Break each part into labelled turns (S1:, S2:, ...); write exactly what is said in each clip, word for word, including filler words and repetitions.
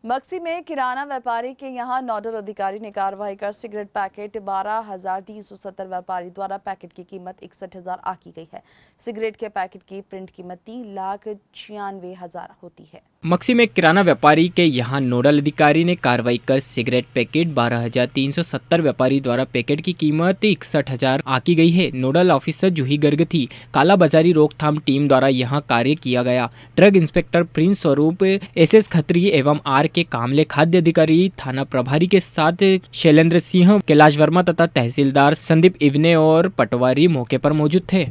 S1: मक्सी में किराना व्यापारी के यहां नोडल अधिकारी ने कार्रवाई कर सिगरेट पैकेट बारह हजार तीन सौ सत्तर व्यापारी द्वारा पैकेट की कीमत इकसठ हजार आकी गई है। सिगरेट के पैकेट की प्रिंट कीमत तीन लाख छियानवे हजार होती है।
S2: मक्सी में किराना व्यापारी के यहां नोडल अधिकारी ने कार्रवाई कर सिगरेट पैकेट बारह हजार तीन सौ सत्तर व्यापारी द्वारा पैकेट की कीमत इकसठ हजार आकी गई है। नोडल ऑफिसर जूही गर्ग थी। कालाबाजारी रोकथाम टीम द्वारा यहां कार्य किया गया। Drug inspector Prince Swaroop, S S Khatri एवं आर के कामले, खाद्य अधिकारी, थाना प्रभारी के साथ शैलेंद्र सिंह, कैलाश वर्मा तथा तहसीलदार संदीप इवने और पटवारी मौके पर मौजूद थे।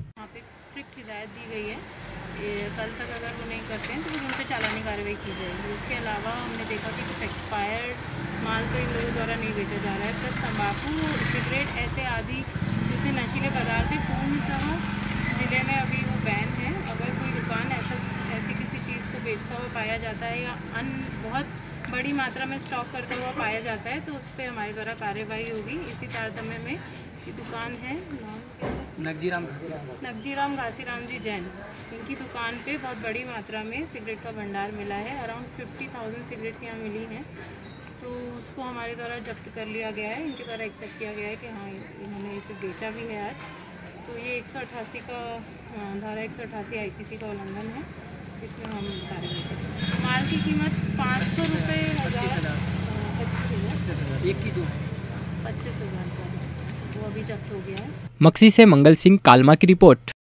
S3: कल तक अगर वो नहीं करते हैं तो फिर उन पर चालानी कार्रवाई की जाएगी। उसके अलावा हमने देखा कि कुछ एक्सपायर्ड माल तो इन लोगों द्वारा नहीं बेचा जा रहा है। प्लस तंबाकू, सिगरेट ऐसे आदि जितने नशीले पदार्थ हैं पूर्णतः ज़िले में अभी वो बैन है। अगर कोई दुकान ऐसा ऐसी किसी चीज़ को बेचता हुआ पाया जाता है या अन्य बहुत बड़ी मात्रा में स्टॉक करता हुआ पाया जाता है तो उस पर हमारे द्वारा कार्रवाई होगी। इसी तारतम्य में की दुकान है
S4: नगजीराम
S3: नगजीराम घासीराम जी जैन, इनकी दुकान पे बहुत बड़ी मात्रा में सिगरेट का भंडार मिला है। अराउंड फिफ्टी थाउजेंड सिगरेट्स यहाँ मिली हैं, तो उसको हमारे द्वारा जब्त कर लिया गया है। इनके द्वारा एक्सेप्ट किया गया है कि हाँ इन्होंने इसे बेचा भी है आज। तो ये एक सौ अट्ठासी का धारा एक सौ अट्ठासी आई पी सी का उल्लंघन है, इसमें हम कार्रवाई करेंगे। माल की कीमत पाँच सौ रुपये हज़ार पच्चीस हज़ार
S4: एक की दो
S3: पच्चीस हज़ार का वो अभी जब्त हो गया है।
S2: मक्सी से मंगल सिंह कालमा की रिपोर्ट।